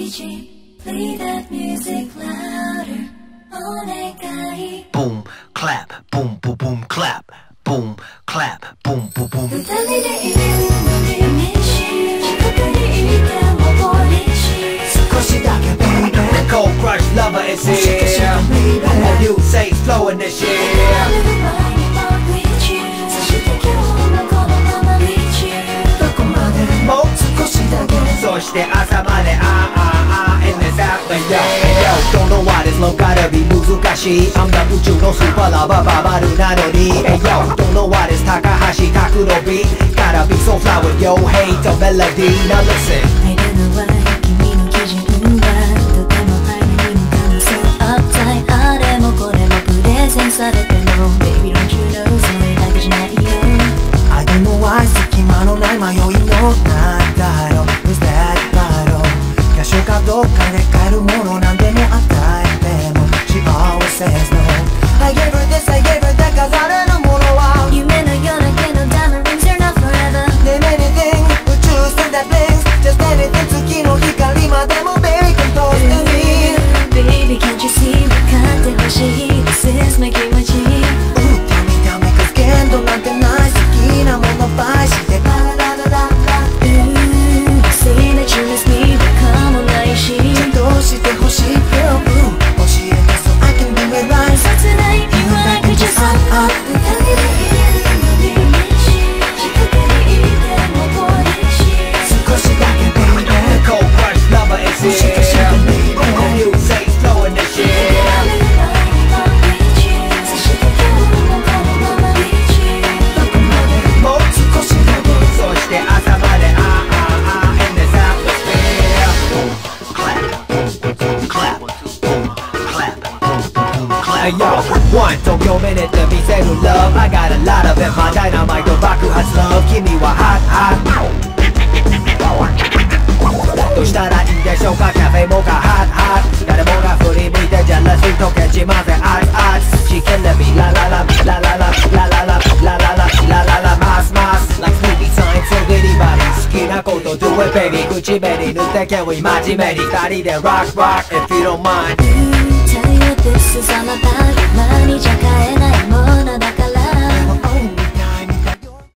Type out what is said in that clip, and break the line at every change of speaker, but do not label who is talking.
Play that music louder.
Boom, clap, boom, boom, boom, clap. Boom, clap, boom, boom, boom. Cold crush lover is here. And you say slow in this year. Soして朝までin this app. Yo, don't know why this love gotta be 難しい I'm the 宇宙のスーパーラバーババルなのに Yo, don't know why this 高橋拓の beat Gotta be so fly with yo hate the melody. Now listen.
I don't know why 君の基準がとてもハイに向かう So uptight あれもこれもプレゼンされても Baby don't you know それだけじゃないよ
I don't know why 隙間のない迷いのなんだろう Is that battle 場所かどっかで買えるものなんでも与えても She always says no I gave her this, I gave her that 飾れるものは
夢のようだけど Diamond rings are not forever
Name anything 宇宙船 that blinks Just anything 月の光までも Baby can toss to me
Baby can't you see 分かってほしい This is my 気持ち
Tell me, tell me 'cause 限度なんてない好きなもの倍してラララララ
Say that you miss me バカもないし
どうしてほしい Girl, 教えて so I can do it right
切ない You like it just up up
少しだけ baby
Cold crush lover is here. And you say slow in this year.
もう少しだけ
そして朝までin this atmosphere. Boom, clap, boom, boom, clap. Boom, clap, boom, boom, clap. Hey yo, one Tokyo minute で見せる love. I got a lot of it. まあダイナマイト爆発 love. 君は hot hot. どうしたらいいでしょうかキャフェモカ hot hot. 誰もが振り向いてジャラシー溶けちまぜ hot hot. She can let me la la la la la la la la la la la la la la la mas mas like movie time so anybody 好きなこと do it baby 口紅塗って can we 真面目に二人で rock rock if you don't mind
Tell you this is あなたの間にじゃ変え